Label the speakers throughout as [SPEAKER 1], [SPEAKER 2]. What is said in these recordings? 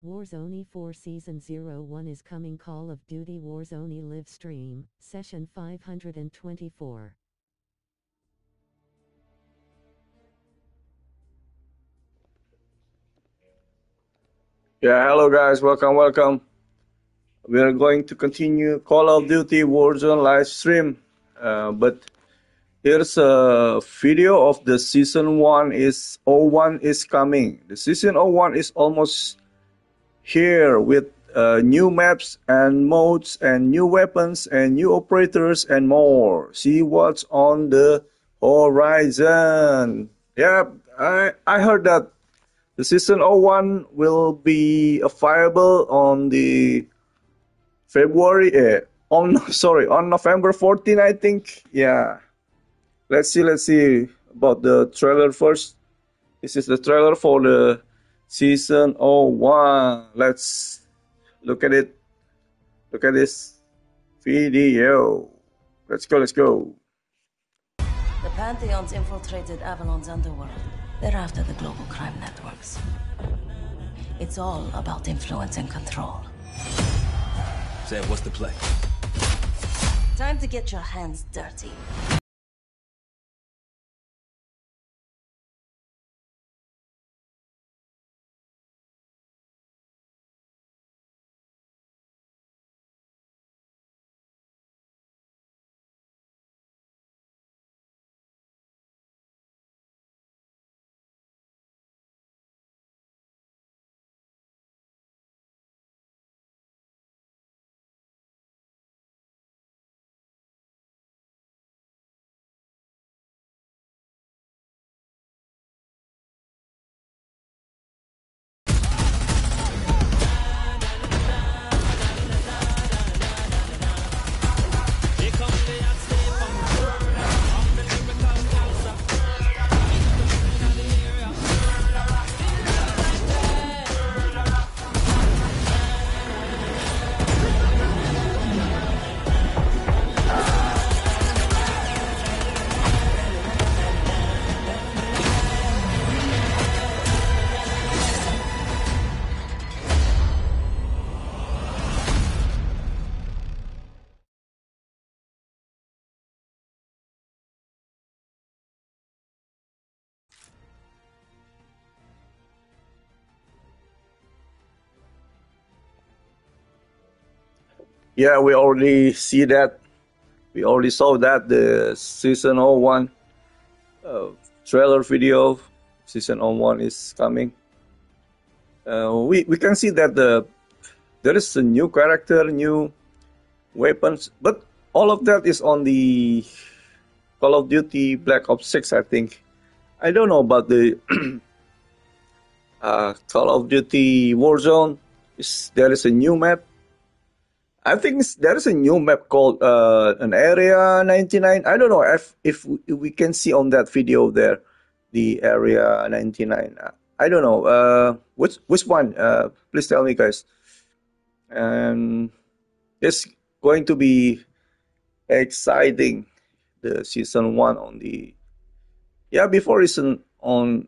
[SPEAKER 1] Warzone 4 Season 01 is coming. Call of Duty Warzone live stream, session 524.
[SPEAKER 2] Yeah, hello guys, welcome. We are going to continue Call of Duty Warzone live stream, but here's a video of the season 1 is 01 is coming. The season 01 is almost here with new maps and modes and new weapons and new operators and more. See what's on the horizon. Yeah, I heard that the season 01 will be viable on the on November 14, I think. Yeah. Let's see about the trailer first. This is the trailer for the season 01. Let's look at it. Look at this video. Let's go.
[SPEAKER 3] The Pantheons infiltrated Avalon's underworld. They're after the global crime networks. It's all about influence and control.
[SPEAKER 4] Sam, what's the play?
[SPEAKER 3] Time to get your hands dirty.
[SPEAKER 2] Yeah, we already see that. We already saw that the season 01 trailer video. Season 01 is coming. We can see that there is a new character, new weapons, but all of that is on the Call of Duty Black Ops 6, I think. I don't know about the Call of Duty Warzone. There is a new map. I think there is a new map called an Area 99. I don't know if we can see on that video there the Area 99. I don't know. Which one? Please tell me, guys. And it's going to be exciting. The season 1 on the before it's on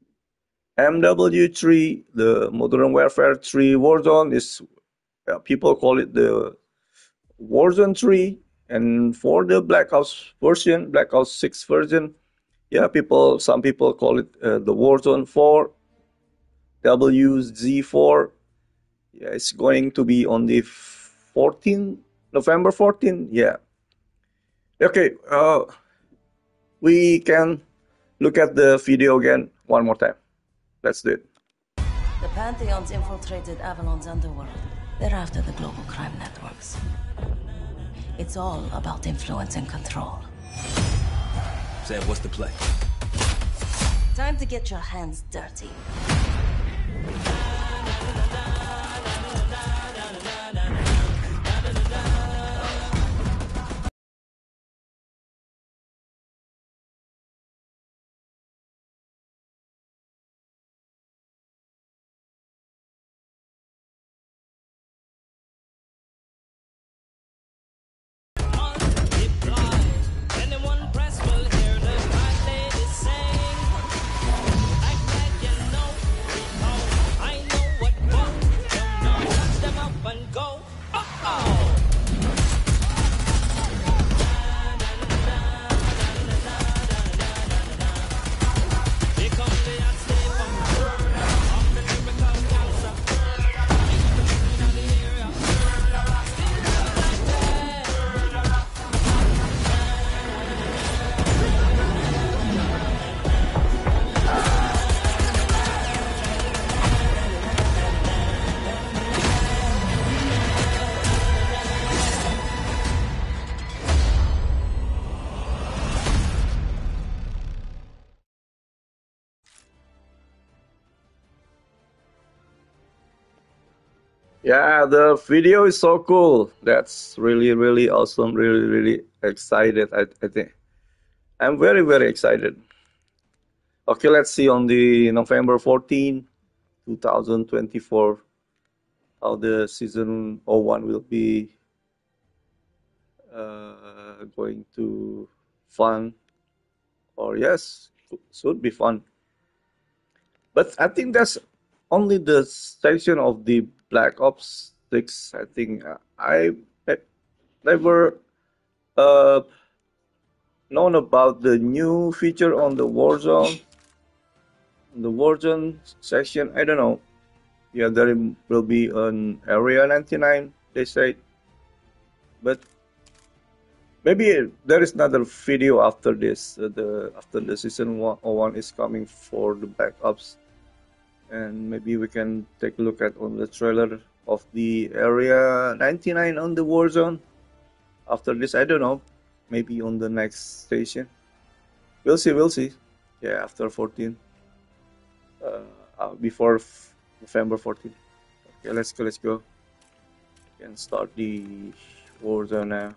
[SPEAKER 2] MW3, the Modern Warfare 3 Warzone is. People call it the Warzone 3, and for the Black Ops 6 version, some people call it the Warzone 4, WZ4. Yeah, it's going to be on the November 14. Yeah. Okay, we can look at the video again one more time. Let's do it.
[SPEAKER 3] The Pantheons infiltrated Avalon's underworld. They're after the global crime networks. It's all about influence and control.
[SPEAKER 4] Sam, what's the play?
[SPEAKER 3] Time to get your hands dirty.
[SPEAKER 2] Yeah, the video is so cool. That's really, really awesome. Really, really excited. I think I'm very, very excited. Okay, let's see on the November 14, 2024, how the season 01 will be going to fun, or yes, should be fun. But I think that's only the section of the Black Ops 6. I think I never uh, known about the new feature on the Warzone. The Warzone section, I don't know. Yeah, there will be an Area 99, they say. But maybe there is another video after this. After the season 1 is coming for the Black Ops, and maybe we can take a look at on the trailer of the Area 99 on the Warzone. After this, I don't know. Maybe on the next station. We'll see. We'll see. Yeah, after 14. Before November 14. Okay, let's go. Let's go. Can start the Warzone now.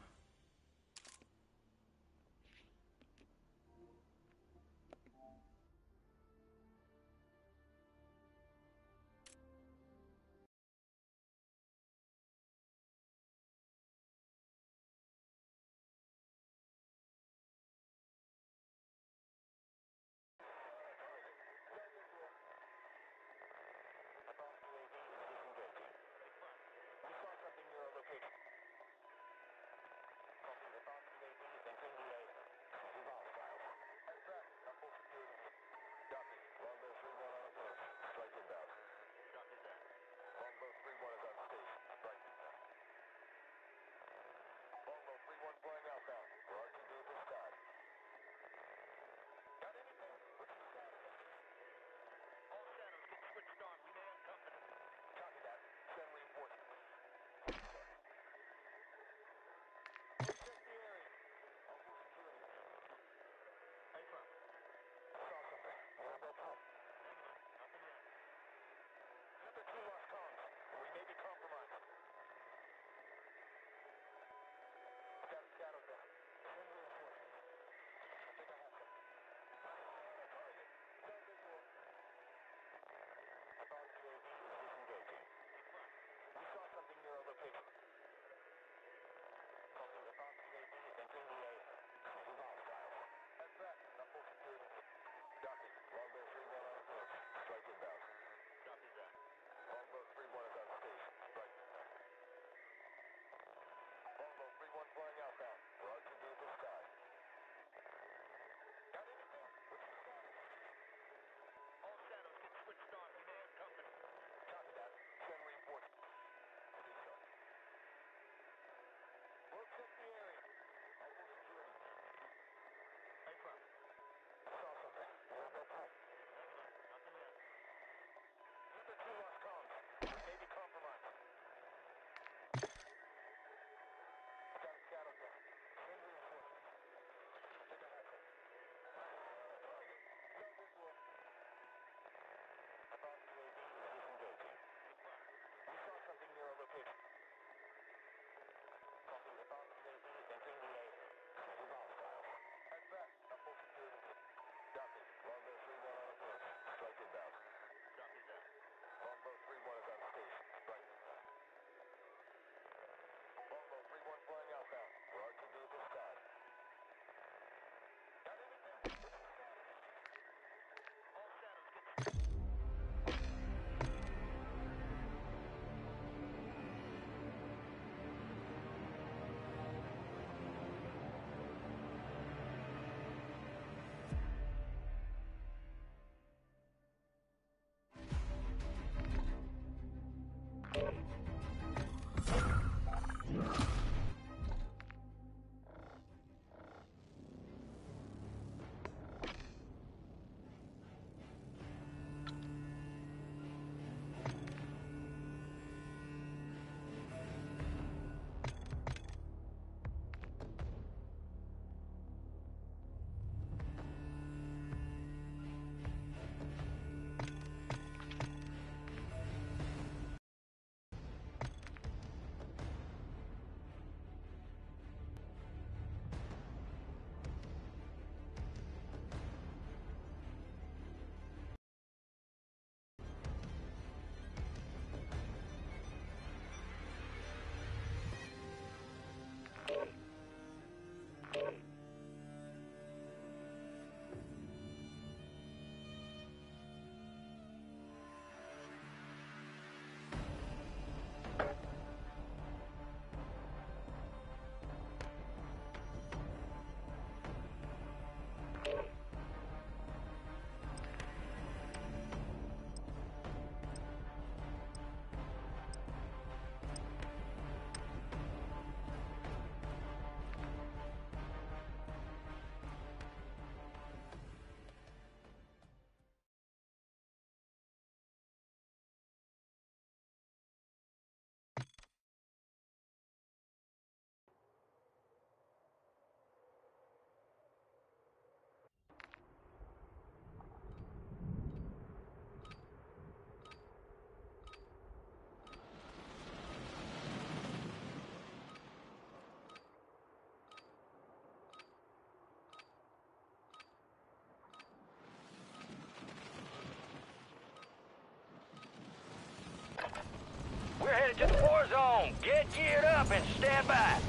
[SPEAKER 5] headed to the war zone. Get geared up and stand by.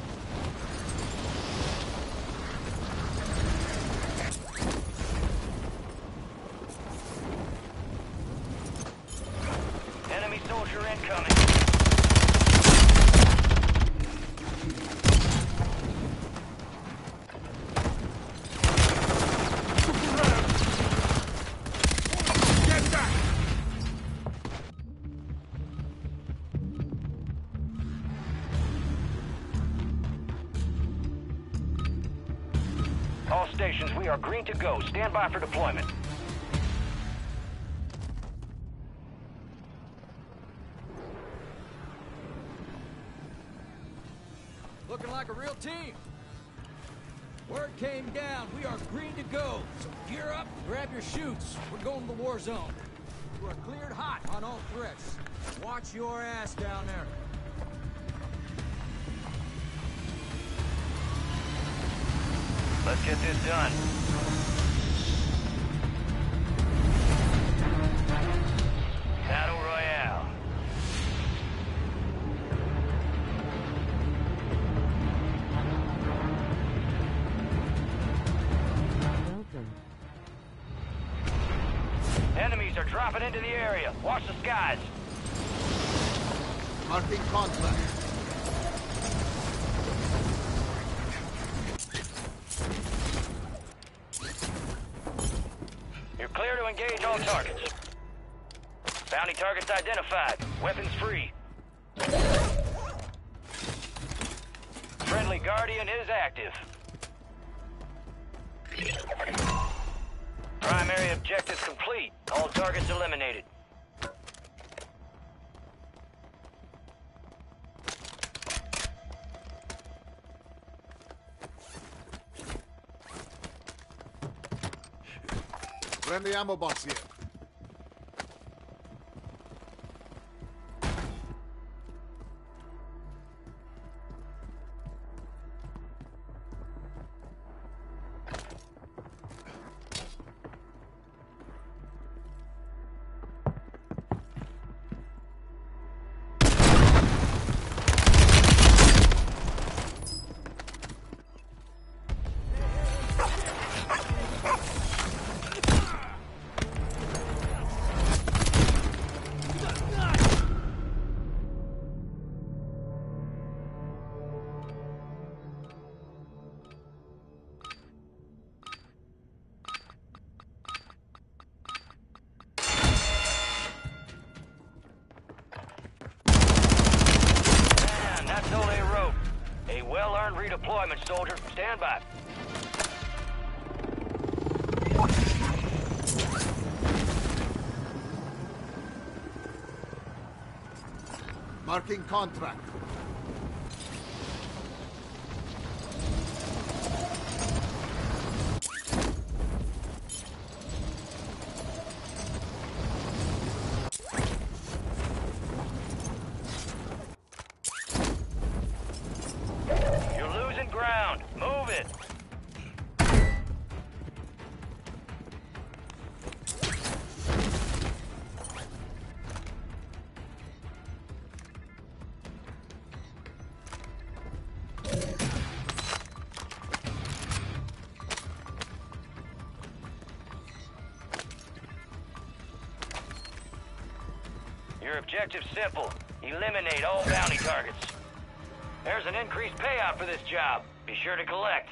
[SPEAKER 5] Enemy soldier incoming.
[SPEAKER 4] Get back!
[SPEAKER 5] All stations, we are green to go. Stand by for deployment.
[SPEAKER 6] Looking like a real team. Word came down. We are green to go. So gear up, grab your chutes. We're going to the war zone. You are cleared hot on all threats. Watch your ass down there.
[SPEAKER 5] Let's get this done. Battle Royale.
[SPEAKER 1] Welcome.
[SPEAKER 5] Enemies are dropping into the area. Watch the skies.
[SPEAKER 7] Marking contract.
[SPEAKER 5] You're clear to engage all targets. Bounty targets identified. Weapons free. Friendly Guardian is active. Primary objective complete. All targets eliminated.
[SPEAKER 7] Friendly ammo box here.
[SPEAKER 5] And that's all they wrote. A well-earned redeployment, soldier. Stand by.
[SPEAKER 7] Marking contract.
[SPEAKER 5] You're losing ground. Move it. Your objective's simple. Eliminate all bounty targets. There's an increased payout for this job. Be sure to collect.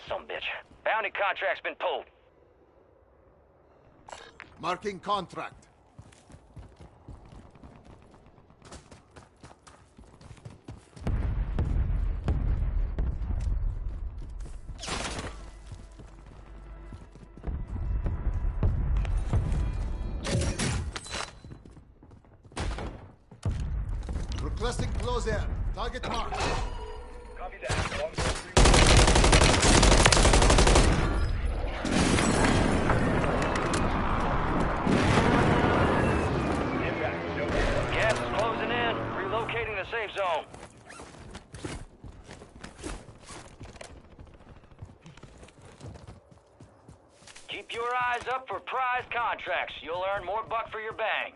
[SPEAKER 5] sumbitch. Bounty contract's been pulled.
[SPEAKER 7] Marking contract. Requesting close air. Target marked.
[SPEAKER 4] Copy that. Long Impact. No way.
[SPEAKER 5] Gas is closing in. Relocating the safe zone. Keep your eyes up for prize contracts. You'll earn more buck for your bang.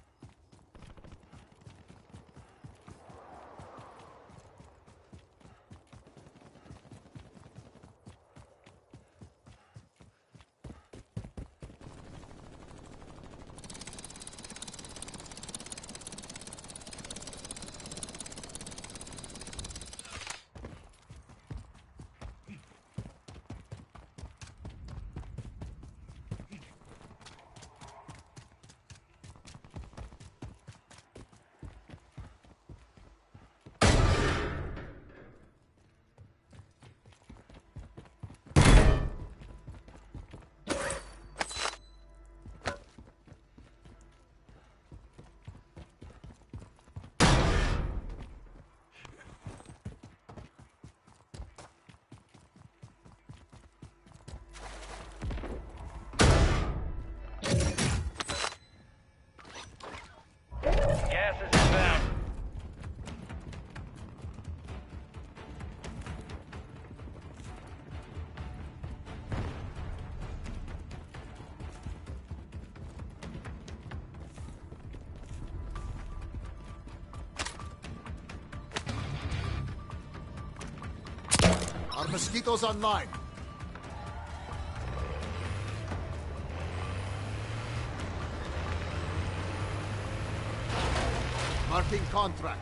[SPEAKER 5] Gas is inbound.
[SPEAKER 7] Our mosquitoes online. Marking contract.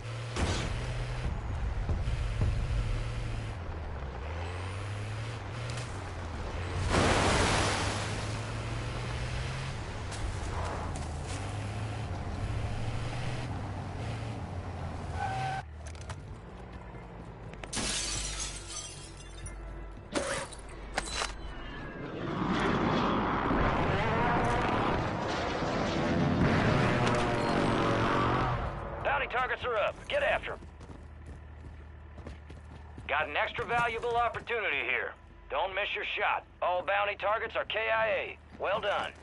[SPEAKER 5] Targets are up. Get after them. Got an extra valuable opportunity here. Don't miss your shot. All bounty targets are KIA. Well done.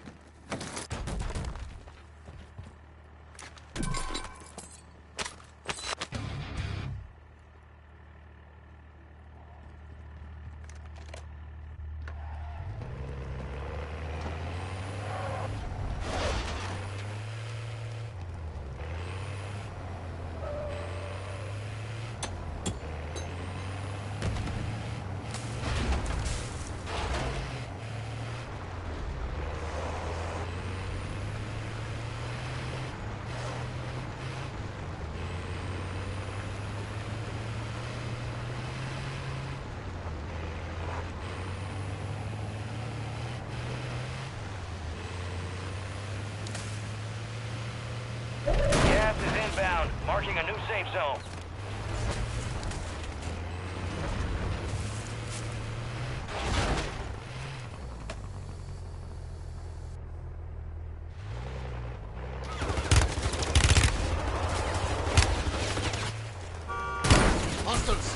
[SPEAKER 5] Gas is inbound, marking a new safe zone.
[SPEAKER 7] Hostiles.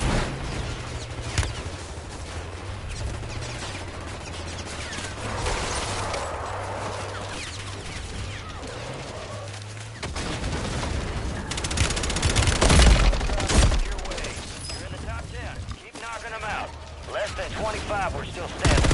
[SPEAKER 5] Your way. You're in the top 10. Keep knocking them out. Less than 25, we're still standing.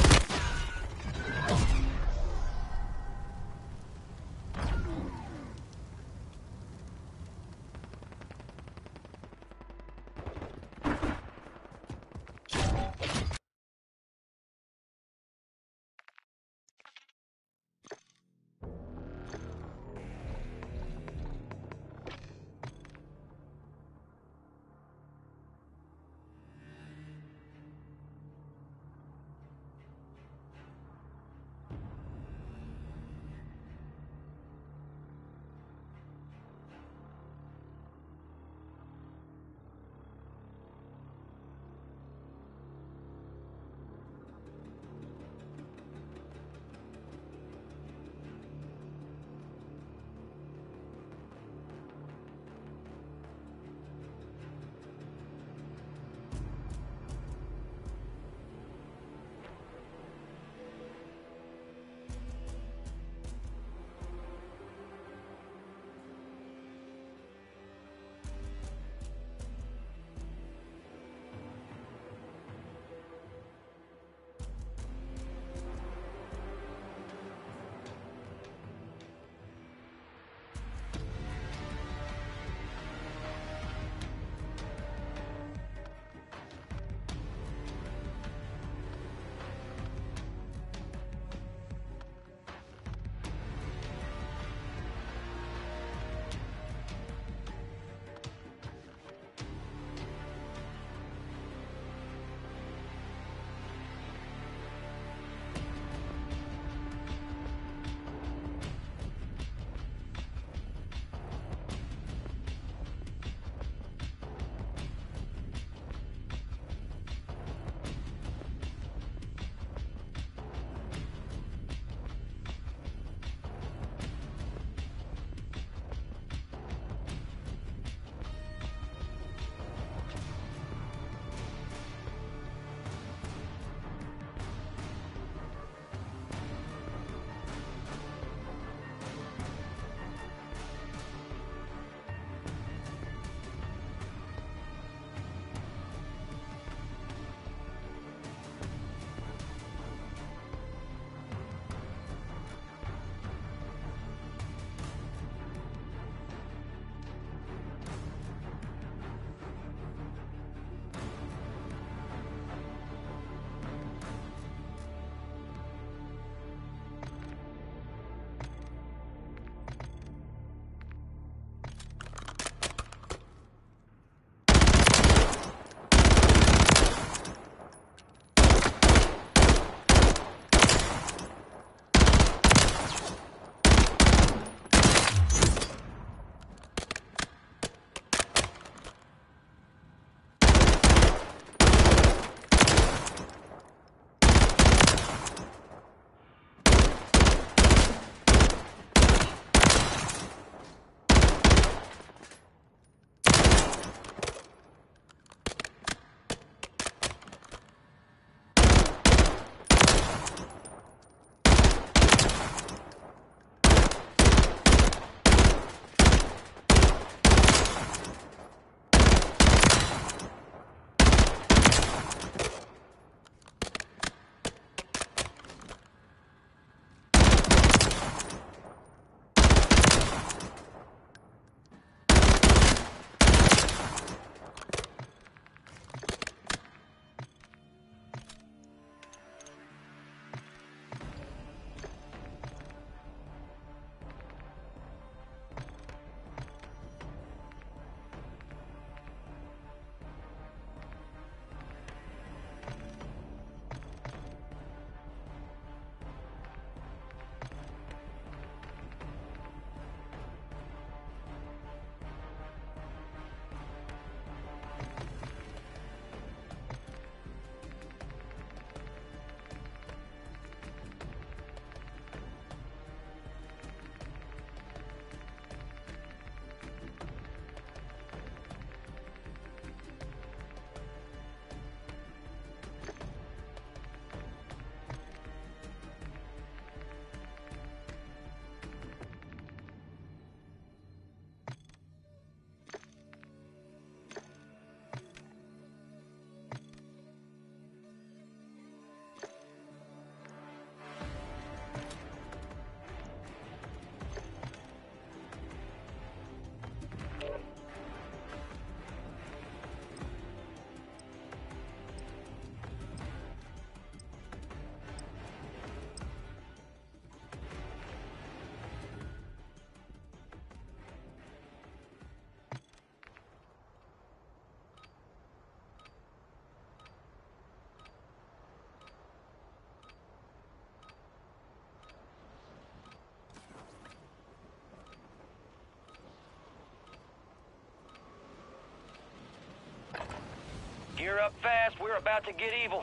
[SPEAKER 5] Gear up fast, we're about to get evil.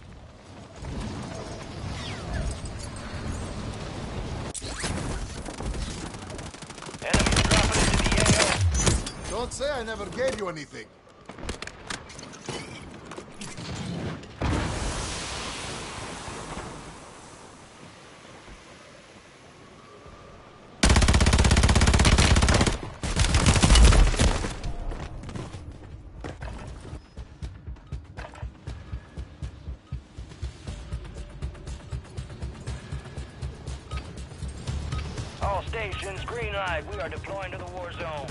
[SPEAKER 5] Enemies dropping into the AO.
[SPEAKER 7] Don't say I never gave you anything.
[SPEAKER 5] All stations, green light. We are deploying to the war zone.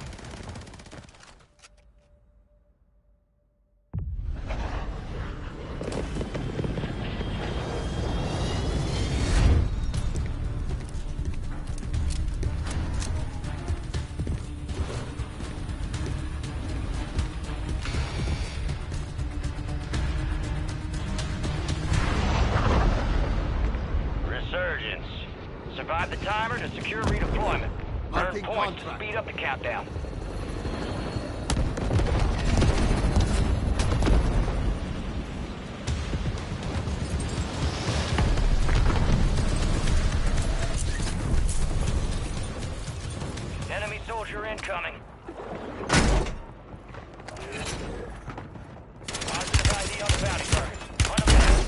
[SPEAKER 5] Resurgence. Survive the timer to secure redeployment. Earn
[SPEAKER 7] Marking
[SPEAKER 5] points to
[SPEAKER 7] contract.
[SPEAKER 5] speed up the countdown. Enemy soldier incoming. Positive ID on the bounty target. On the map.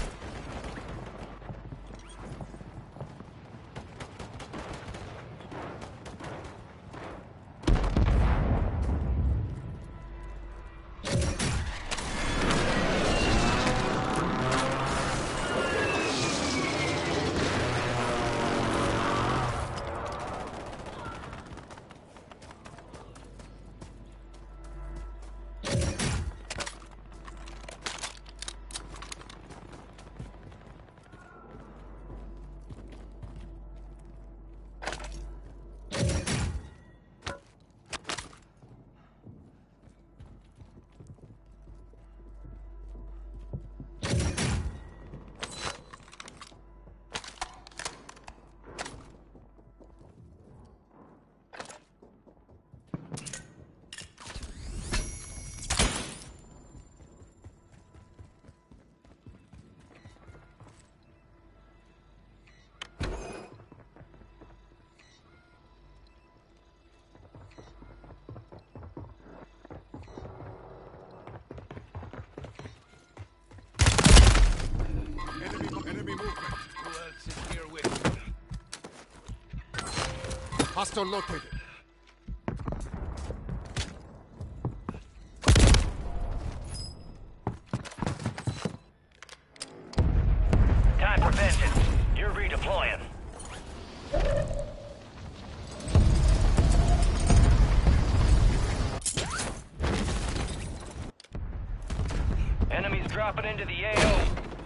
[SPEAKER 7] Enemy movement.
[SPEAKER 6] Who else is here with me?
[SPEAKER 7] Hostile located.
[SPEAKER 5] Time for vengeance. You're redeploying. Enemies dropping into the AO.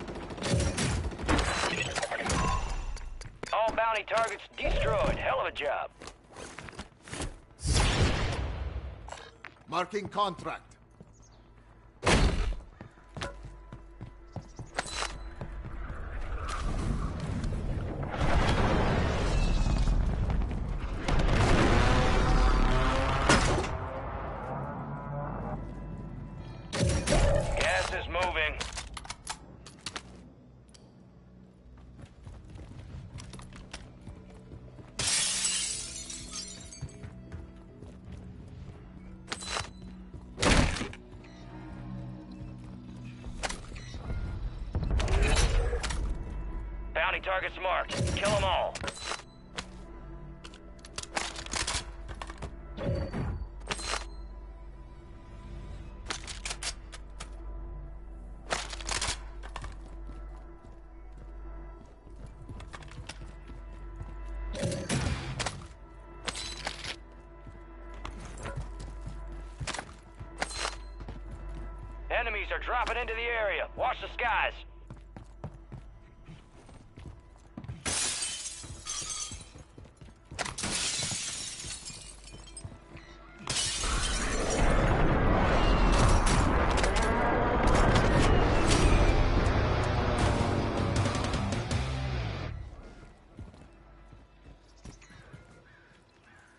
[SPEAKER 5] All bounty targets destroyed. Hell of a job.
[SPEAKER 7] Marking contract.
[SPEAKER 5] Gas is moving. Bounty targets marked. Kill them all. Enemies are dropping into the area. Watch the skies.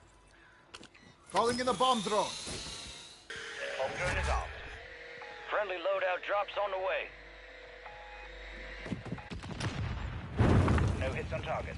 [SPEAKER 7] Calling in a bomb drone.
[SPEAKER 5] Home turret is off. Friendly Friendly loadout drops on the way.
[SPEAKER 4] No hits on target.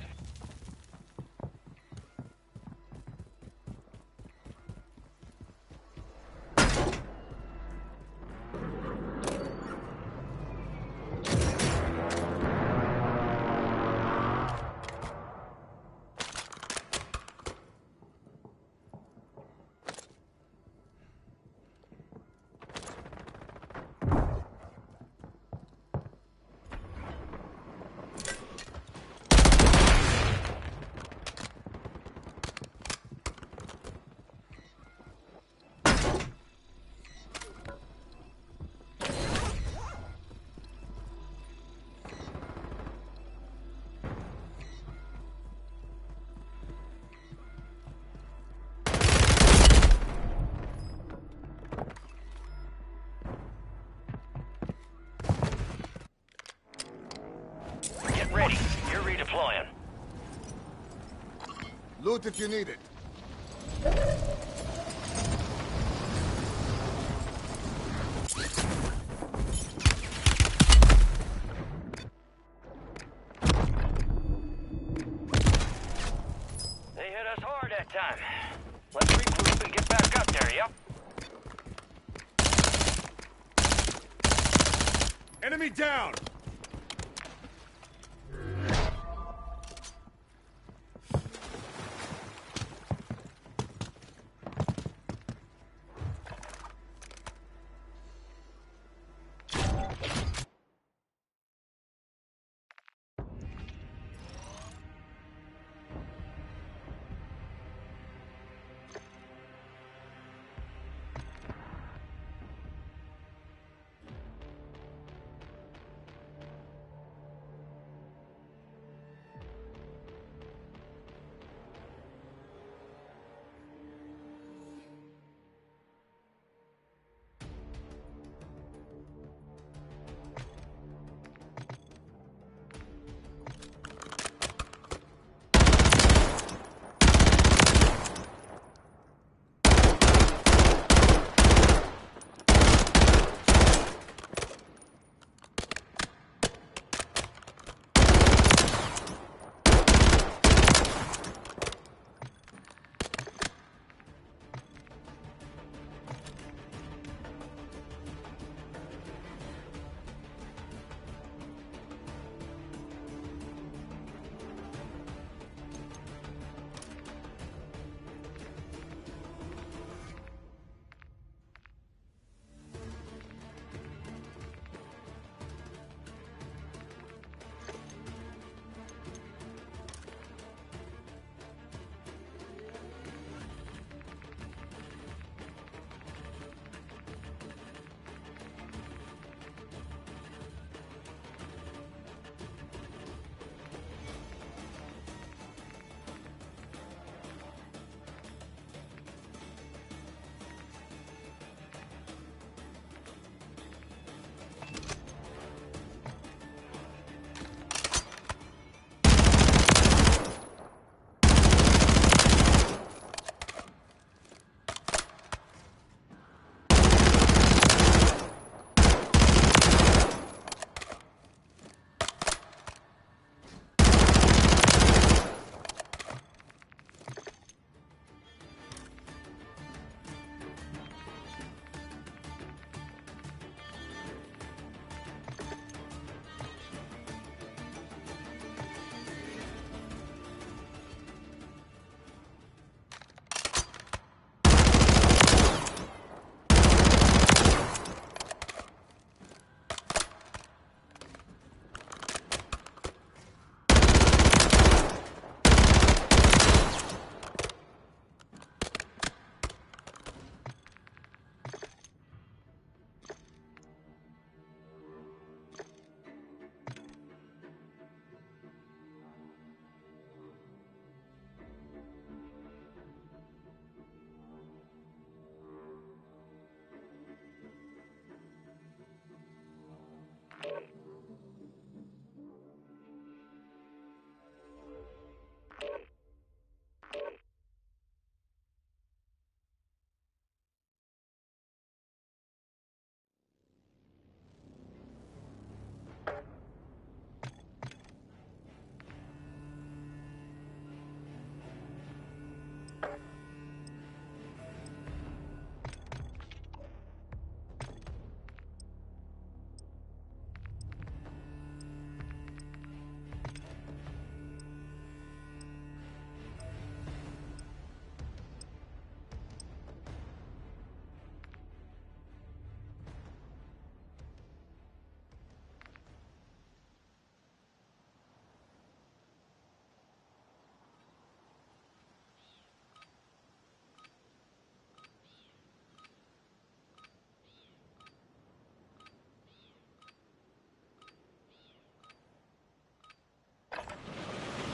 [SPEAKER 5] Get ready. You're redeploying.
[SPEAKER 7] Loot if you need it.
[SPEAKER 5] They hit us hard that time. Let's regroup and get back up there, yep?
[SPEAKER 4] Enemy down!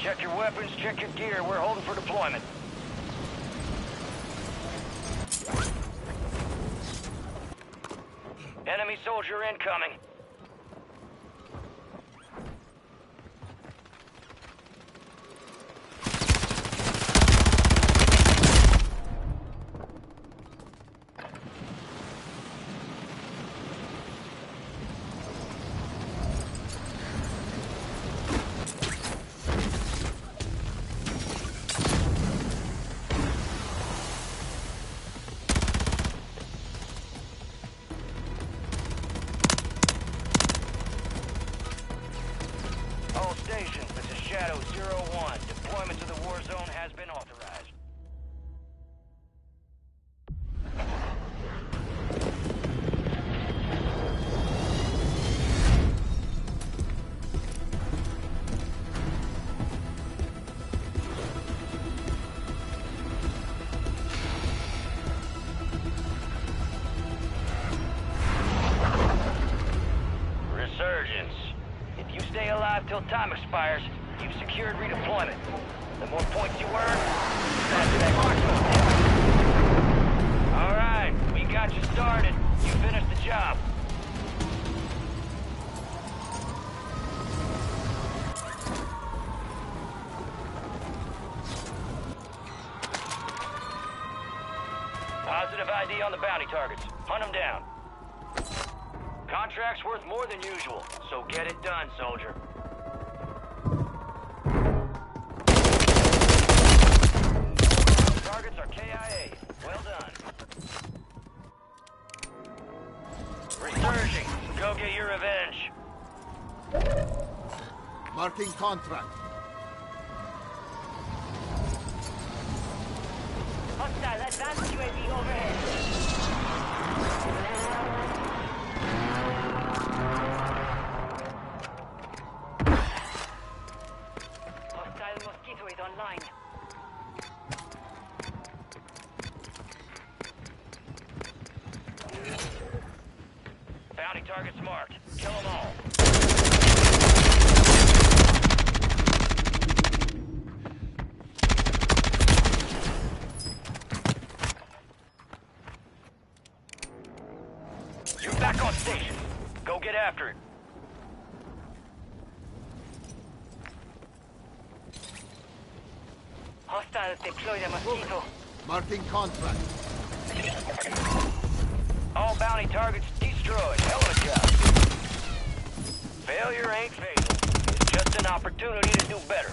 [SPEAKER 5] Check your weapons, check your gear. We're holding for deployment. Enemy soldier incoming. All stations, this is Shadow 01. Deployment to the war zone has been authorized. Resurgence. If you stay alive till time expires, you've secured redeployment. The more points you earn, the faster that march. All right, we got you started. You finished the job. Positive ID on the bounty targets. Hunt them down. Contract's worth more than usual, so get it done, soldier. Targets are KIA. Well done. Resurging. Go get your revenge.
[SPEAKER 7] Marking contract.
[SPEAKER 3] Hostile advanced UAV overhead. Hostile Mosquito is online.
[SPEAKER 5] Bounty targets marked. Kill them all. You're back on station. Go get after it.
[SPEAKER 3] Hostiles deploy the Mosquito.
[SPEAKER 7] Marking contract.
[SPEAKER 5] All bounty targets destroyed. Hell of a job. Failure ain't fatal. It's just an opportunity to do better.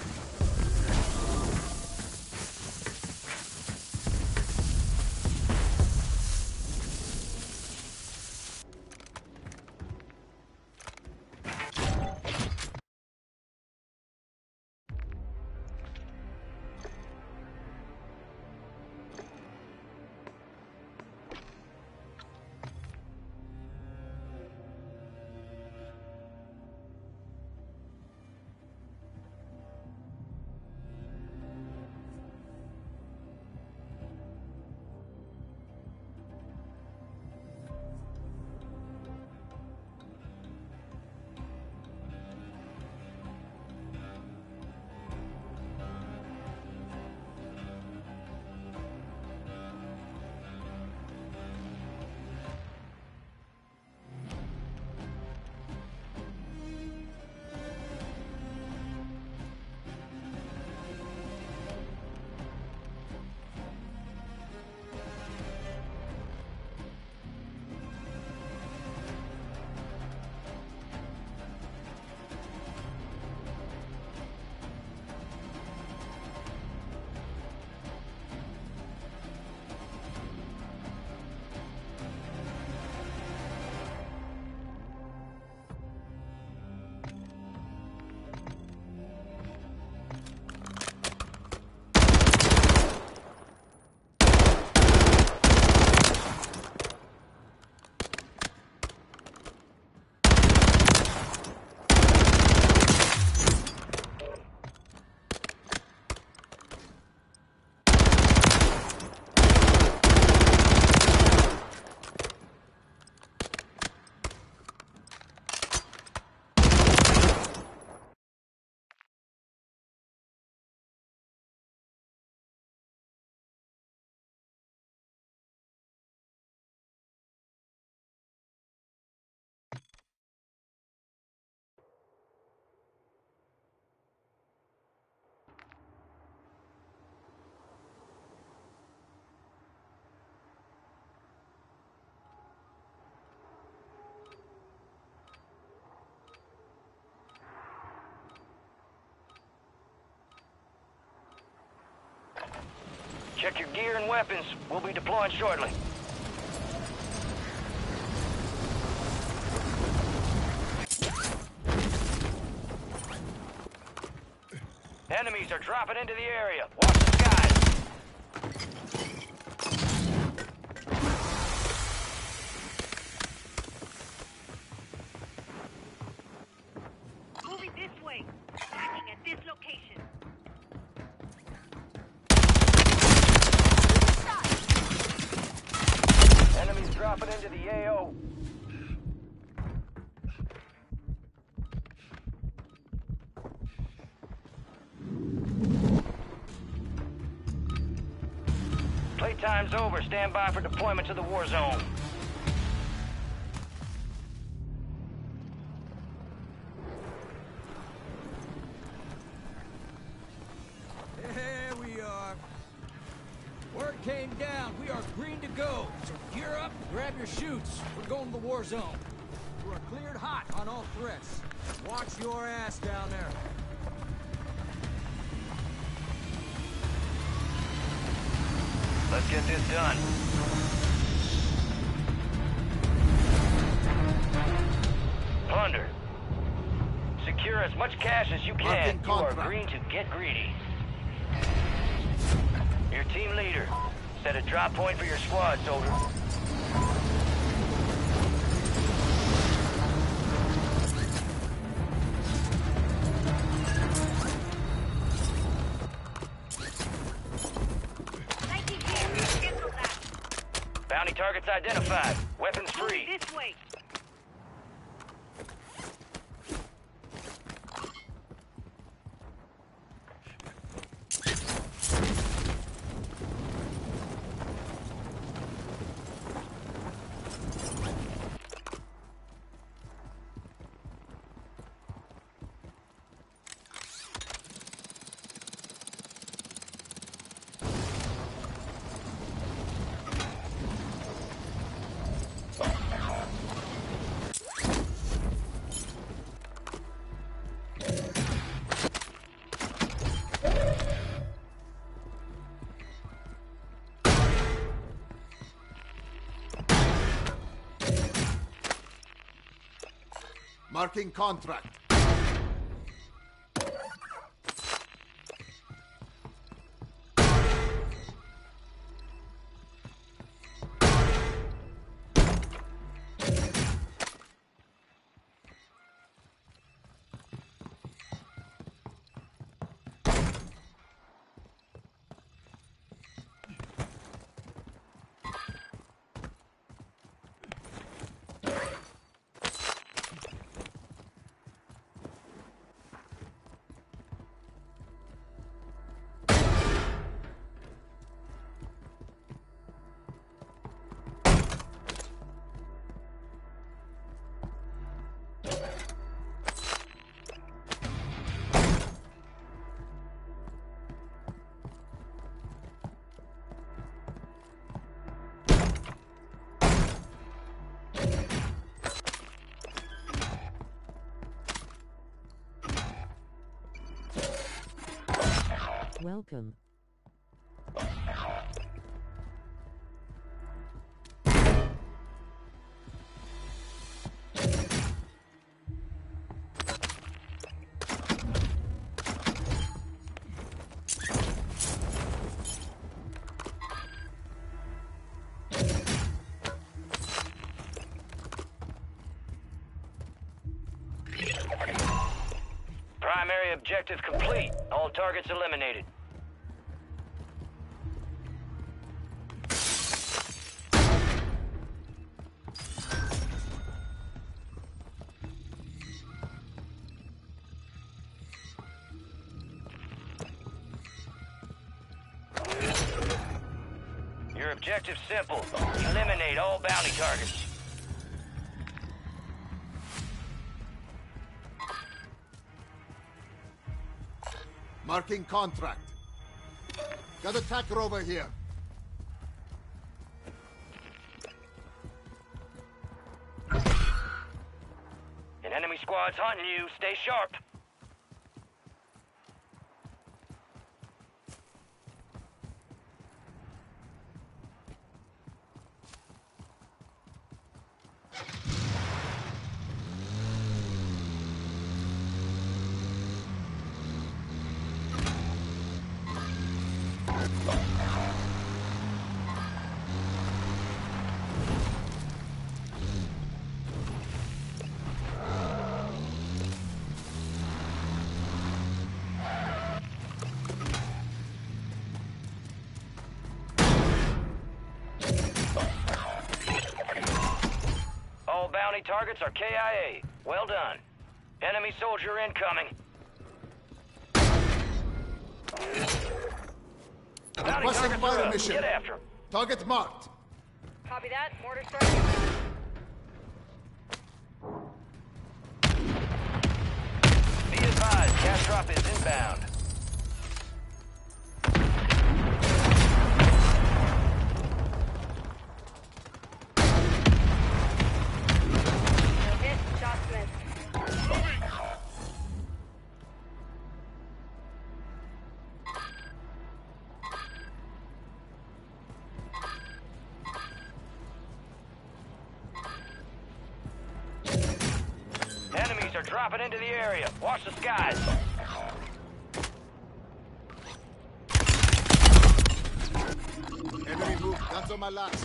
[SPEAKER 5] Check your gear and weapons. We'll be deploying shortly. Enemies are dropping into the area. Watch the skies.
[SPEAKER 8] Moving this way. Attacking at this location.
[SPEAKER 5] Enemies dropping into the AO. Playtime's over. Stand by for deployment to the war zone.
[SPEAKER 6] There we are. Word came down. We are green to go. So gear up, grab your chutes. We're going to the war zone. We're cleared hot on all threats. Watch your ass down there.
[SPEAKER 5] Let's get this done. Plunder. Secure as much cash as you can.
[SPEAKER 7] Marking
[SPEAKER 5] You are
[SPEAKER 7] contract.
[SPEAKER 5] green to get greedy. Your team leader. Set a drop point for your squad, soldier.
[SPEAKER 8] Lighting here. Cancel that.
[SPEAKER 5] Bounty targets identified. Weapons
[SPEAKER 8] Moving
[SPEAKER 5] free.
[SPEAKER 8] this way.
[SPEAKER 7] Marking contract.
[SPEAKER 1] Welcome.
[SPEAKER 5] Primary objective complete. All targets eliminated. Your objective's simple. Eliminate all bounty targets.
[SPEAKER 7] Marking contract. Got a attacker over here.
[SPEAKER 5] An enemy squad's hunting you. Stay sharp. bounty targets are KIA. Well done. Enemy soldier incoming. Bounty
[SPEAKER 7] Requesting
[SPEAKER 5] targets are
[SPEAKER 7] fire
[SPEAKER 5] up.
[SPEAKER 7] mission.
[SPEAKER 5] Get after 'em.
[SPEAKER 7] Target marked.
[SPEAKER 8] Copy that. Mortar strike.
[SPEAKER 5] Be advised, cash drop is inbound.
[SPEAKER 8] Hit. Shots missed.
[SPEAKER 5] Enemies are dropping into the area. Watch the skies.
[SPEAKER 7] Enemy move. Guns on my last.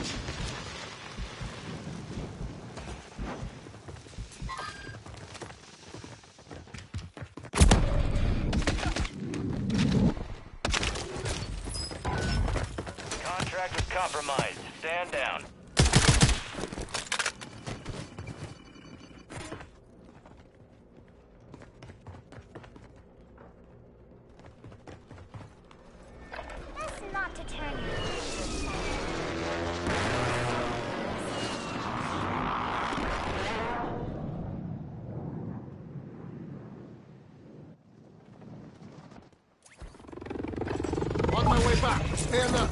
[SPEAKER 5] Contract is compromised. Stand down.
[SPEAKER 8] That's not to turn you.
[SPEAKER 7] On my way back. Stay alert.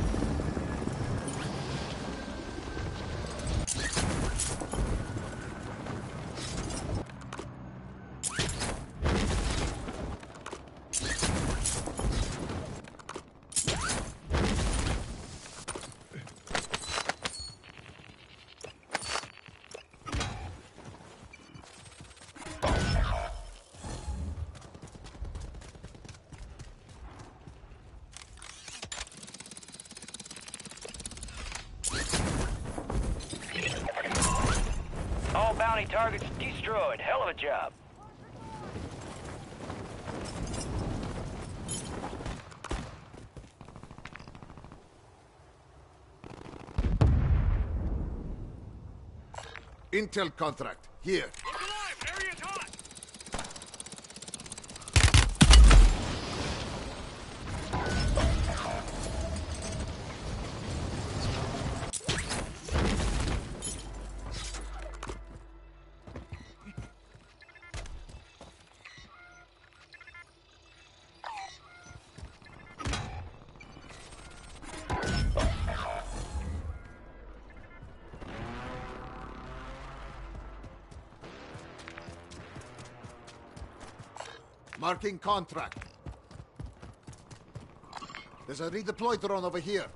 [SPEAKER 5] All bounty targets destroyed. Hell of a job.
[SPEAKER 7] Intel contract. Here.
[SPEAKER 4] Area's hot!
[SPEAKER 7] Marking contract. There's a redeploy drone over here.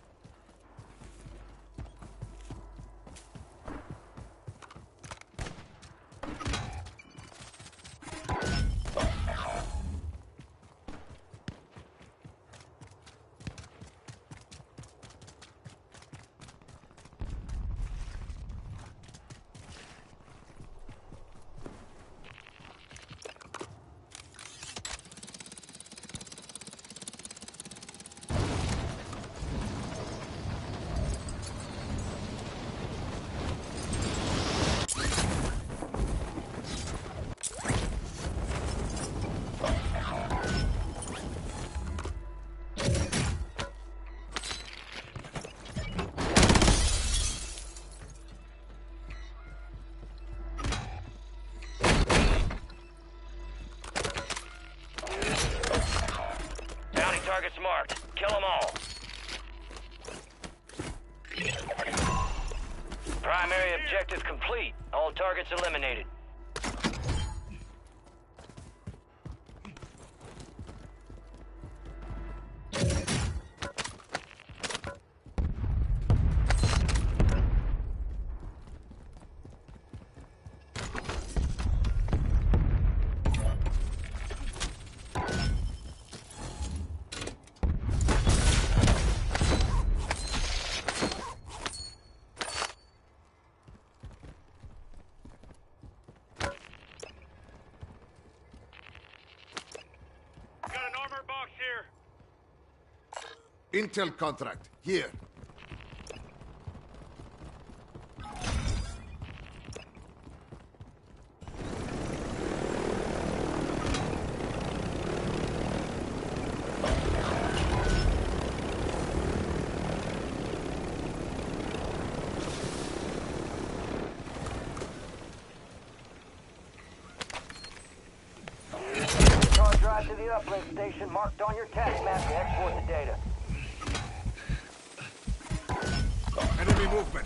[SPEAKER 5] Bounty targets marked. Kill them all. Primary objective complete. All targets eliminated.
[SPEAKER 4] Got an armor box here.
[SPEAKER 7] Intel contract. Here.
[SPEAKER 5] the uplink station marked on your task map to export the data.
[SPEAKER 7] Enemy movement.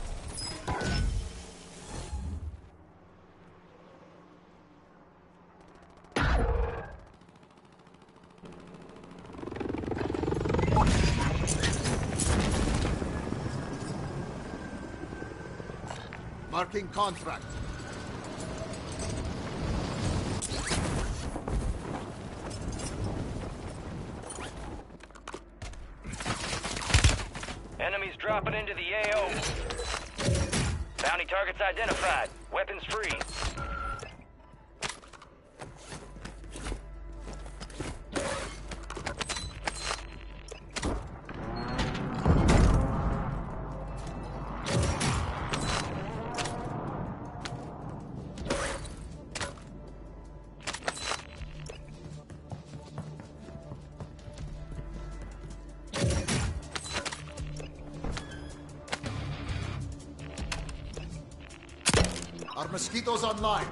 [SPEAKER 7] Marking contract.
[SPEAKER 5] Enemies dropping into the AO. Bounty targets identified. Weapons free.
[SPEAKER 7] Our mosquitoes online.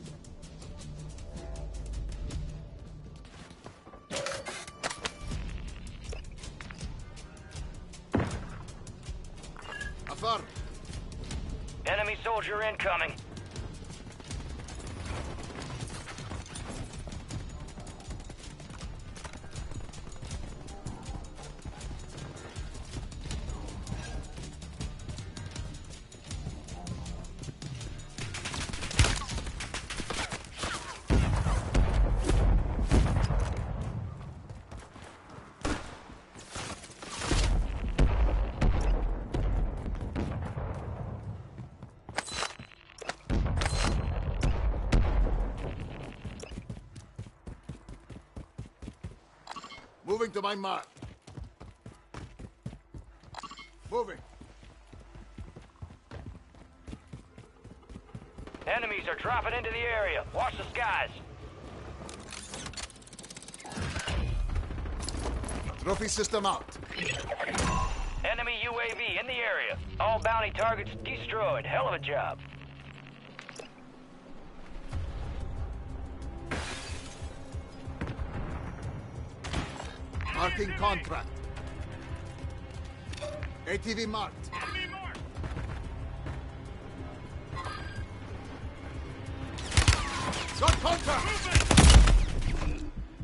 [SPEAKER 7] Affirm.
[SPEAKER 5] Enemy soldier incoming.
[SPEAKER 7] Moving to my mark. Moving.
[SPEAKER 5] Enemies are dropping into the area. Watch the skies.
[SPEAKER 7] Trophy system out.
[SPEAKER 5] Enemy UAV in the area. All bounty targets destroyed. Hell of a job.
[SPEAKER 7] Marking contract. ATV marked.
[SPEAKER 4] Enemy marked.
[SPEAKER 7] Got contact!
[SPEAKER 4] Movement.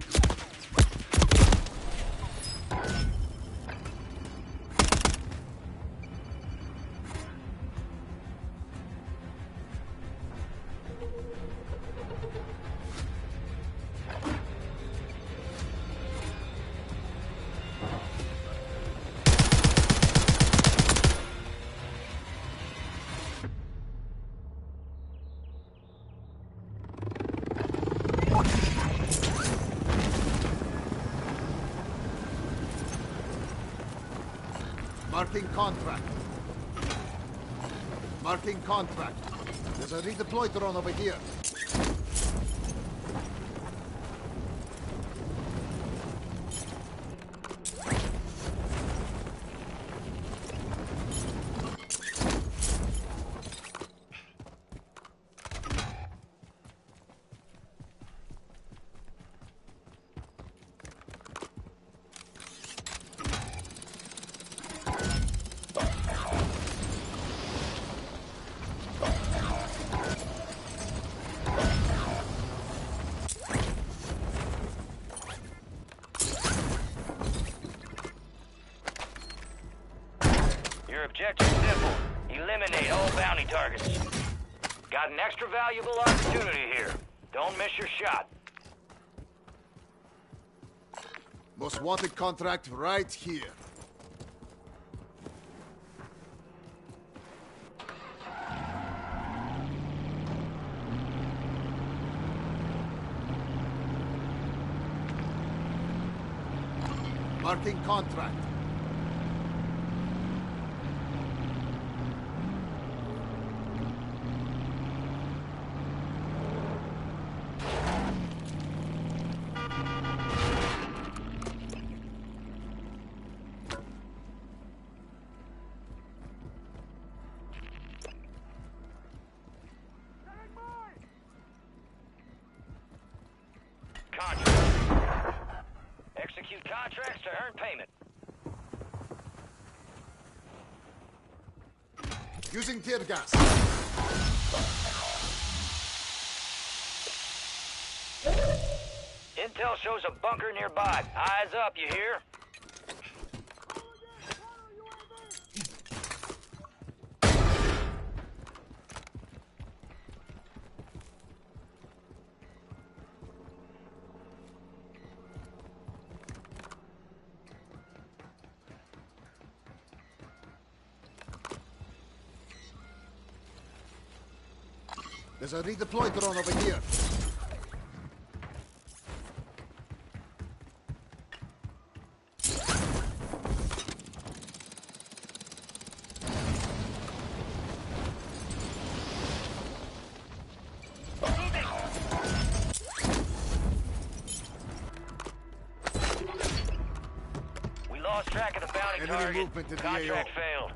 [SPEAKER 7] Marking contract. Marking contract. There's a redeploy drone over here.
[SPEAKER 5] Your objective's simple. Eliminate all bounty targets. Got an extra valuable opportunity here. Don't miss your shot.
[SPEAKER 7] Most wanted contract right here. Marking contract.
[SPEAKER 5] Contract. contracts to earn payment.
[SPEAKER 7] Using tear gas.
[SPEAKER 5] Intel shows a bunker nearby. Eyes up, you hear?
[SPEAKER 7] There's a redeploy drone over here.
[SPEAKER 5] We lost track of the bounty
[SPEAKER 7] Enemy
[SPEAKER 5] target.
[SPEAKER 7] movement in the
[SPEAKER 5] Contract
[SPEAKER 7] AO.
[SPEAKER 5] failed.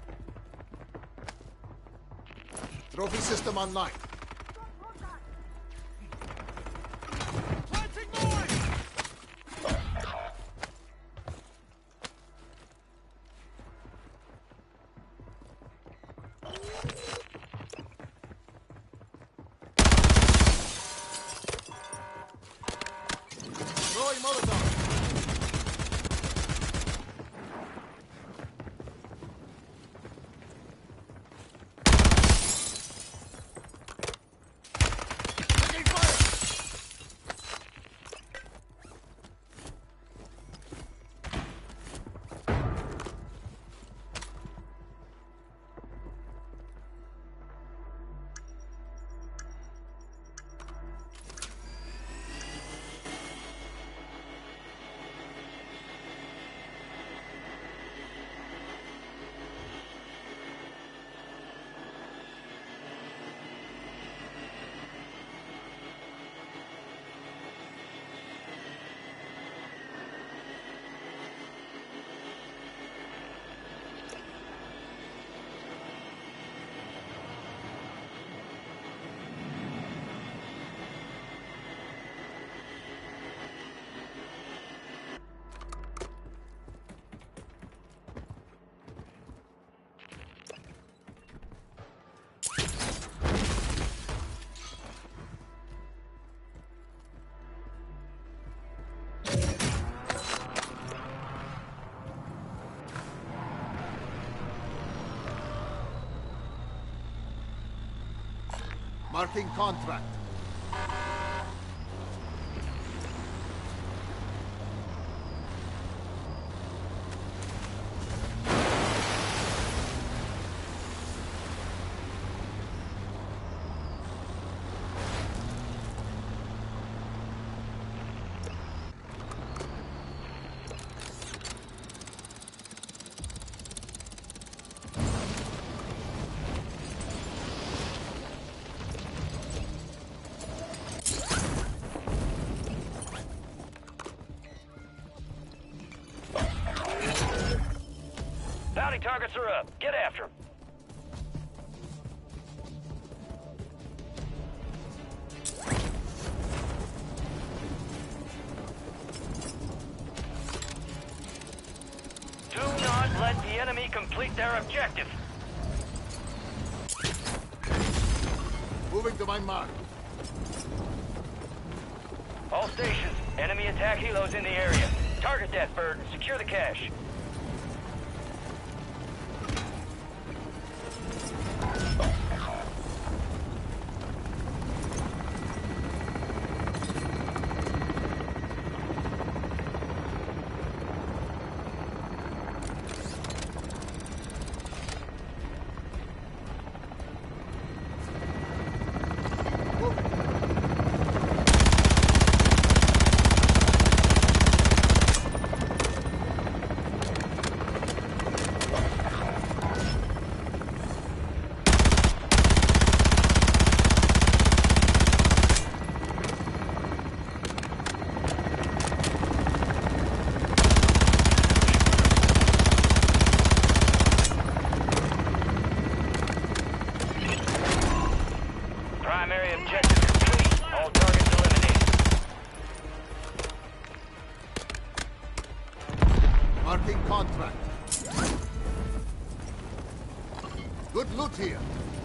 [SPEAKER 7] Trophy system online. Throwing Molotov. Taking fire. Marking contract.
[SPEAKER 5] Bounty targets are up. Get after them. Do not let the enemy complete their objective.
[SPEAKER 7] Moving to my mark.
[SPEAKER 5] All stations, enemy attack helos in the area. Target that bird and secure the cache.
[SPEAKER 7] contract. Good loot here.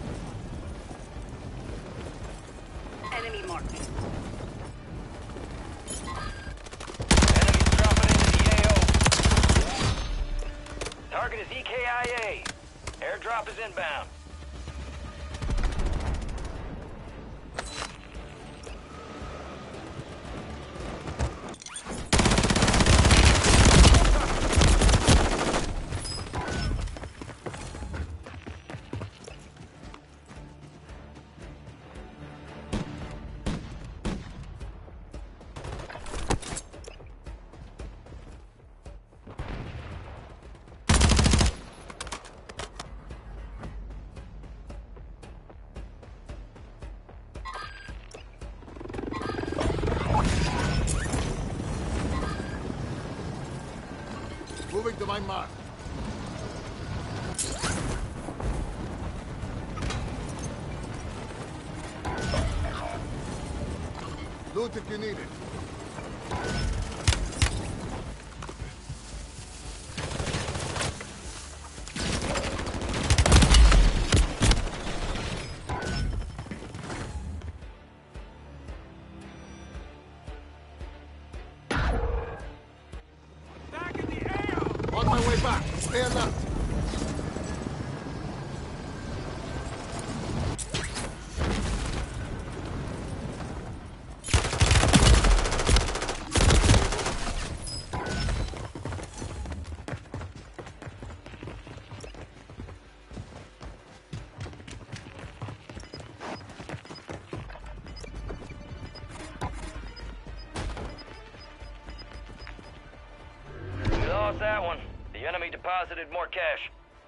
[SPEAKER 8] Enemy marked.
[SPEAKER 5] Enemies dropping into the AO. Target is EKIA. Airdrop is inbound.
[SPEAKER 7] Moving to my mark. Loot if you need it. On my way back. Stay alert.
[SPEAKER 5] We lost that one. The enemy deposited more cash.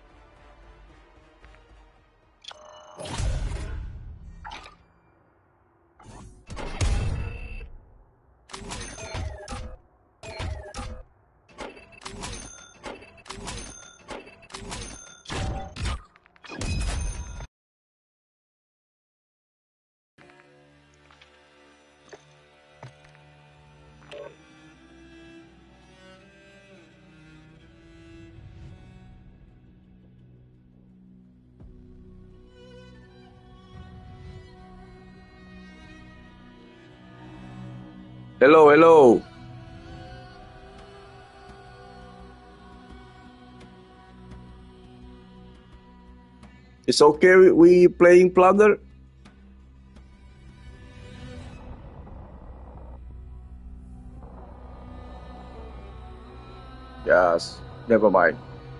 [SPEAKER 2] Hello, hello. It's okay we playing Plunder? Yes, never mind.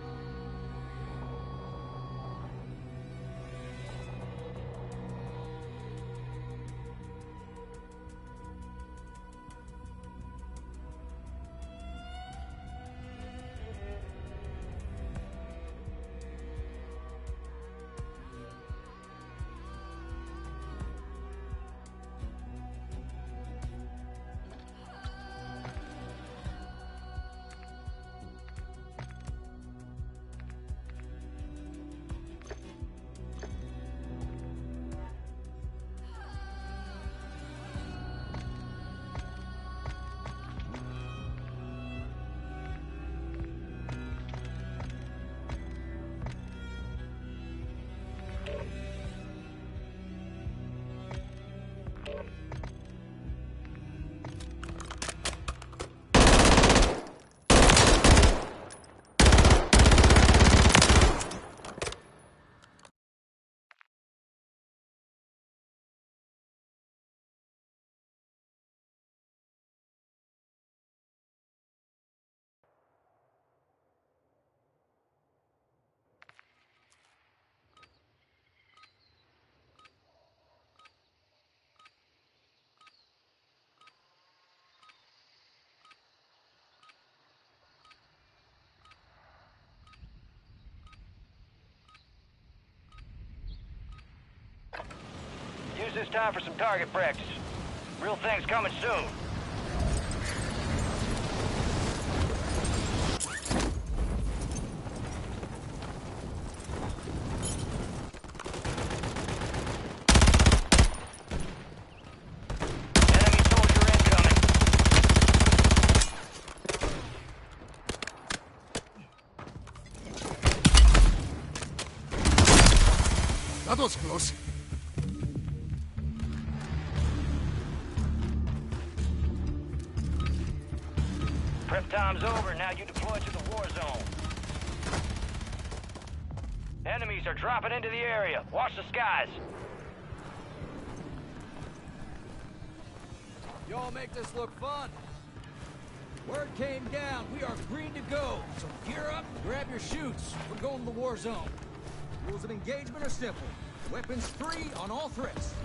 [SPEAKER 5] Use this time for some target practice. Real thing's coming soon. Enemy soldier incoming.
[SPEAKER 7] That was close.
[SPEAKER 5] Prep time's over. Now you deploy to the war zone. Enemies are dropping into the area. Watch the skies.
[SPEAKER 6] Y'all make this look fun. Word came down. We are green to go. So gear up, grab your chutes. We're going to the war zone. Rules of engagement are simple. Weapons free on all threats.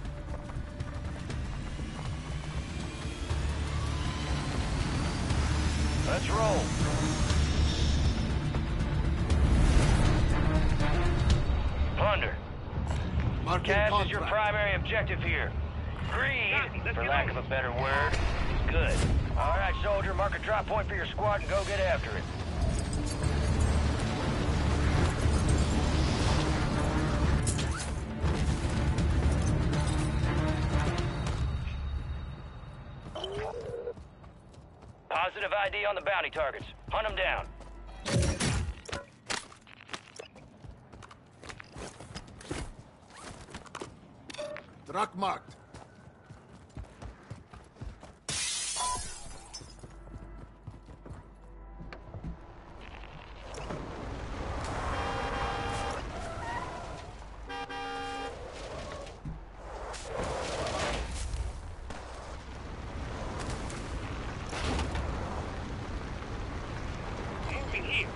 [SPEAKER 5] Let's roll. Plunder.
[SPEAKER 7] Marking
[SPEAKER 5] Cabs is your
[SPEAKER 7] contract.
[SPEAKER 5] primary objective here. Greed, for lack of a better word, is good. All right, soldier, mark a drop point for your squad and go get after it. Positive ID on the bounty targets. Hunt them down.
[SPEAKER 7] Truck marked.
[SPEAKER 8] Moving here.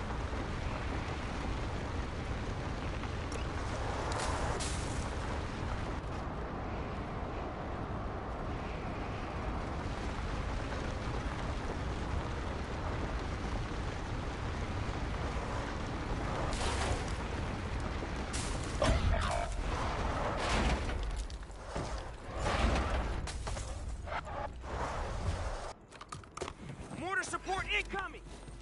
[SPEAKER 8] Mortar support incoming!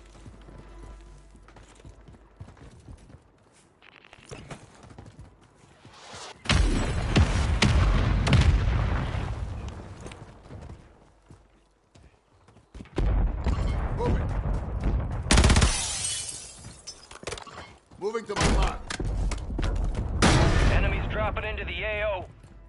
[SPEAKER 7] Moving. Moving to my mark.
[SPEAKER 5] Enemies dropping into the AO.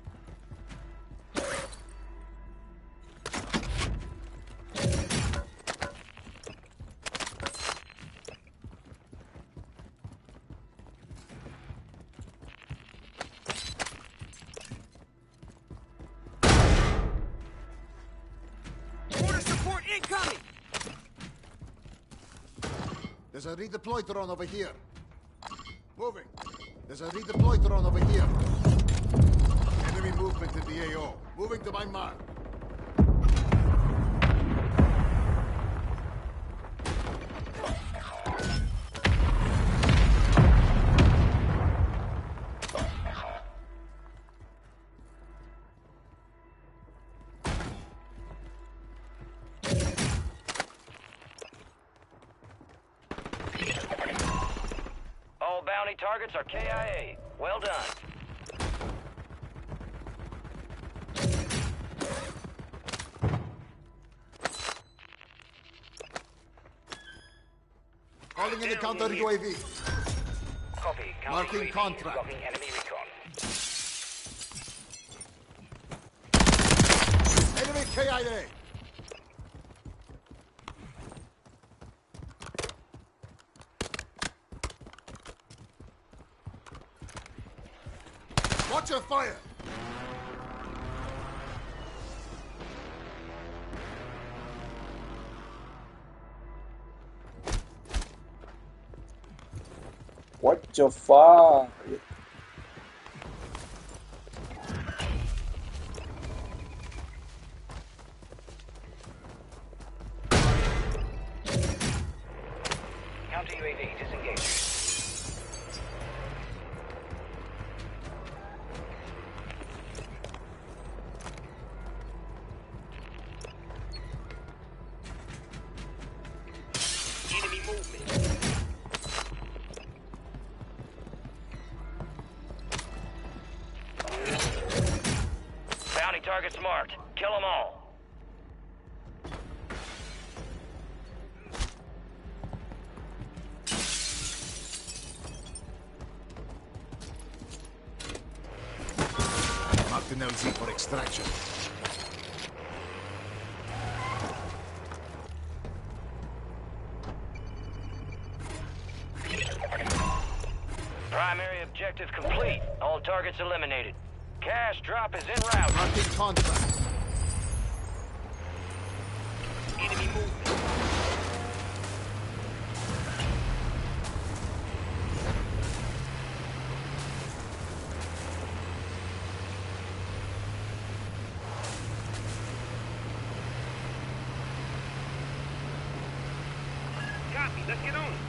[SPEAKER 8] Mortar support incoming!
[SPEAKER 7] There's a redeploy drone over here. Moving. There's a redeploy drone over here. Enemy movement in the AO. Moving to my mark.
[SPEAKER 5] All bounty targets are KIA. Well done.
[SPEAKER 7] Calling in the counter UAV.
[SPEAKER 5] Copy.
[SPEAKER 7] Marking
[SPEAKER 5] UAV
[SPEAKER 7] contract.
[SPEAKER 5] blocking enemy recon.
[SPEAKER 7] Enemy KIA. Watch your fire.
[SPEAKER 2] What the fuck?
[SPEAKER 5] Counter UAV disengaged.
[SPEAKER 8] Enemy movement.
[SPEAKER 5] Bounty targets marked. Kill them all.
[SPEAKER 7] NLZ for extraction.
[SPEAKER 5] Primary objective complete. All targets eliminated. Cash drop is en route.
[SPEAKER 7] Marking contract.
[SPEAKER 8] Enemy movement. Copy, let's get on it.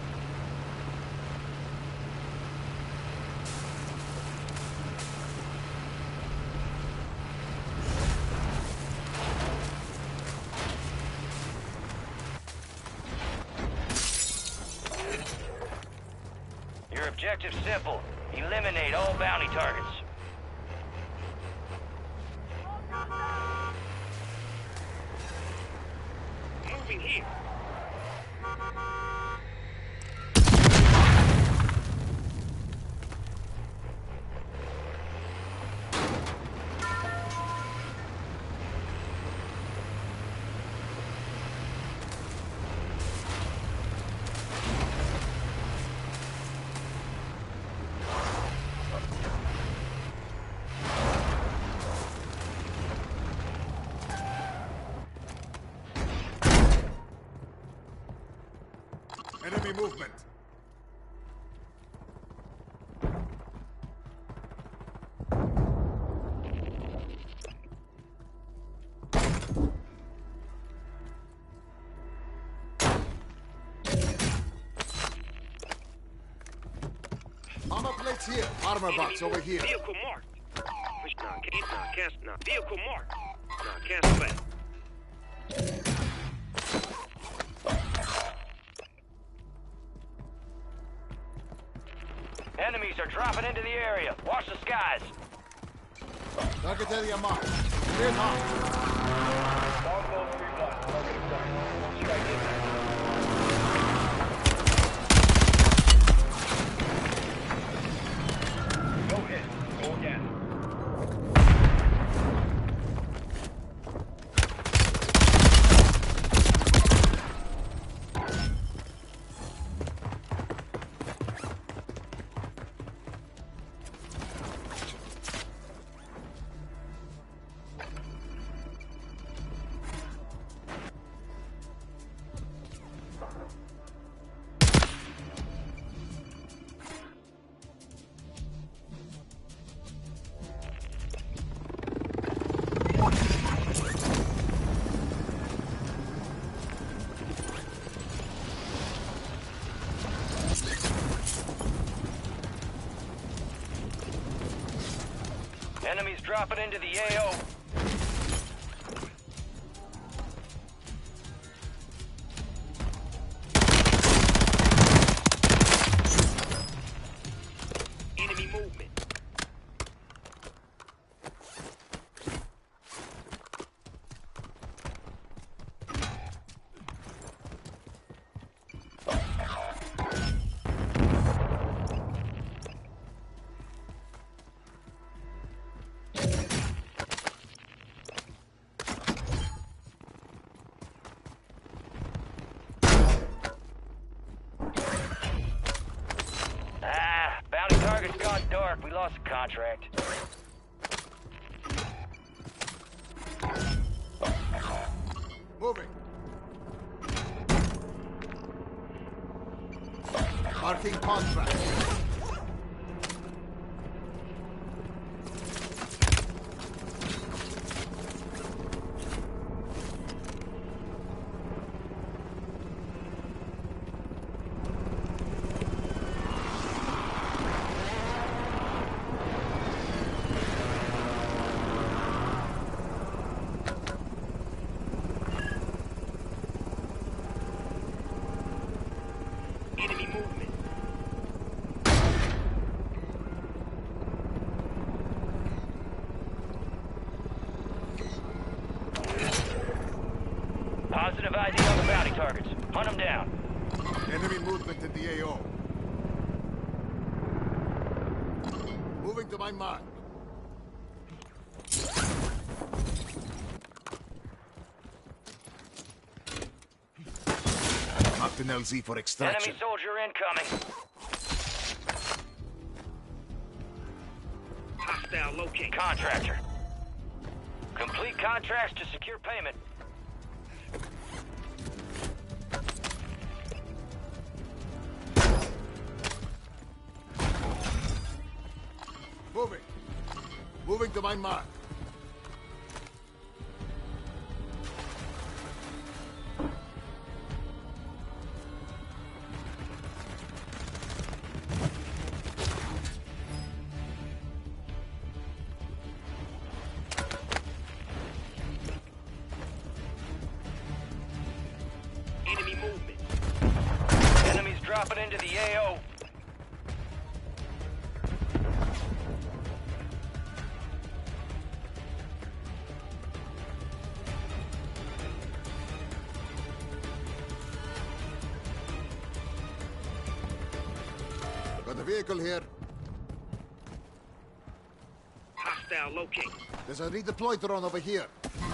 [SPEAKER 5] Your objective's simple. Eliminate all bounty targets.
[SPEAKER 8] Moving here.
[SPEAKER 7] Enemy movement. Armor plates here. Armor box over here.
[SPEAKER 8] Vehicle marked. Push now, cancel now. Vehicle marked. Now, cancel that.
[SPEAKER 5] Enemies are dropping into the area. Watch the skies.
[SPEAKER 7] Target area marked. Clear now.
[SPEAKER 4] Longbow 3-1. Target acquired. Strike inbound. Go ahead. Go again.
[SPEAKER 5] Enemies dropping into the AO.
[SPEAKER 8] Enemy movement.
[SPEAKER 5] Bounty target's gone dark. We lost the contract.
[SPEAKER 7] Moving. Marking contract.
[SPEAKER 8] Enemy movement.
[SPEAKER 5] Positive ID on the bounty targets. Hunt them down.
[SPEAKER 7] Enemy movement in the AO. Moving to my mark. an LZ for extraction.
[SPEAKER 5] Enemy soldier incoming.
[SPEAKER 8] Hostile locate.
[SPEAKER 5] Contractor. Complete contracts to secure payment.
[SPEAKER 7] Moving. Moving to my mark.
[SPEAKER 8] Enemy movement.
[SPEAKER 5] Enemies dropping into the AO.
[SPEAKER 7] Got a vehicle here.
[SPEAKER 8] Hostile locate.
[SPEAKER 7] There's a redeploy drone over here.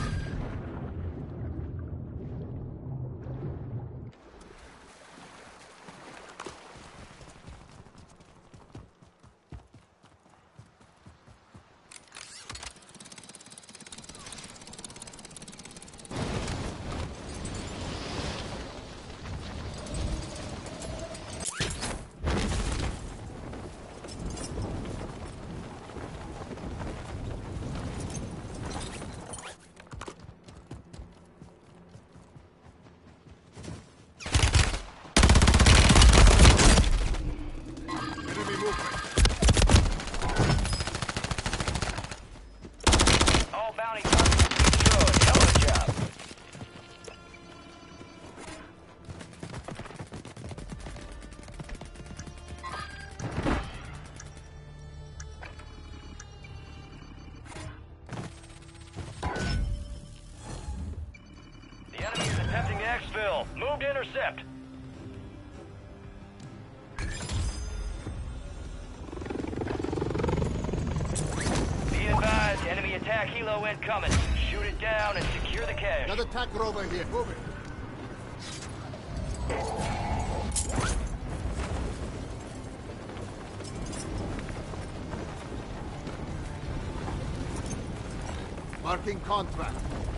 [SPEAKER 7] Enemy movement.
[SPEAKER 5] All bounty targets destroyed. Hell of a job. The enemy is attempting to exfil. Move to intercept. Be advised, enemy attack helo incoming. Shoot it down and secure the cache.
[SPEAKER 7] Got a tac rover here. Moving. Marking contract.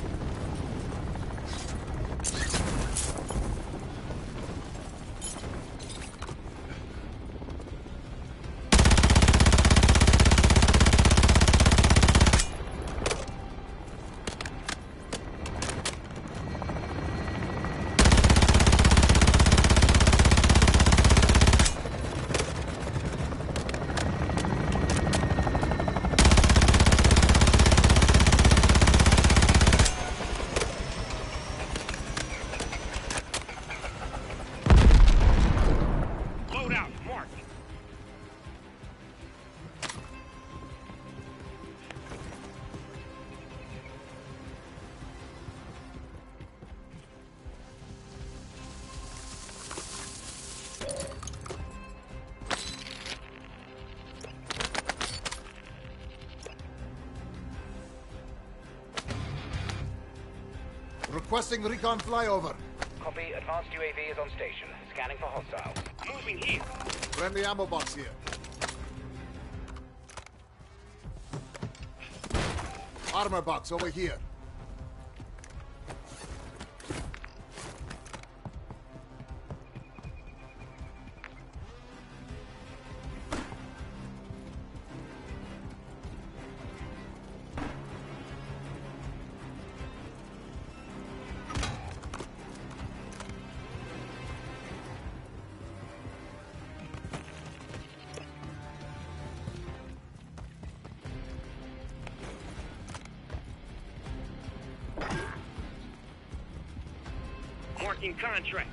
[SPEAKER 8] Loadout marked.
[SPEAKER 7] Requesting recon flyover.
[SPEAKER 9] Copy. Advanced UAV is on station. Scanning for hostiles.
[SPEAKER 8] Moving here.
[SPEAKER 7] Friendly ammo box here. Armor box over here.
[SPEAKER 8] Marking contract.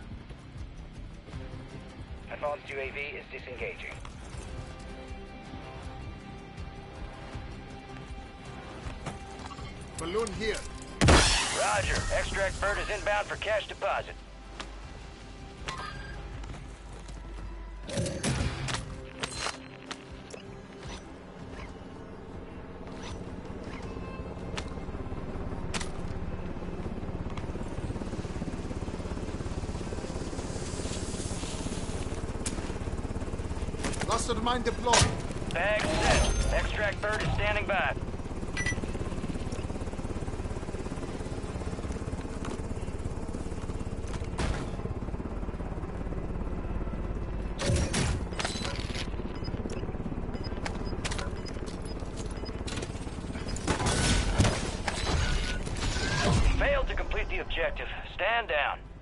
[SPEAKER 9] Advanced UAV is disengaging.
[SPEAKER 7] Balloon here.
[SPEAKER 5] Roger. Extract bird is inbound for cash deposit.
[SPEAKER 7] Cluster mine deployed.
[SPEAKER 5] Bag set. Extract bird is standing by. Failed to complete the objective. Stand down.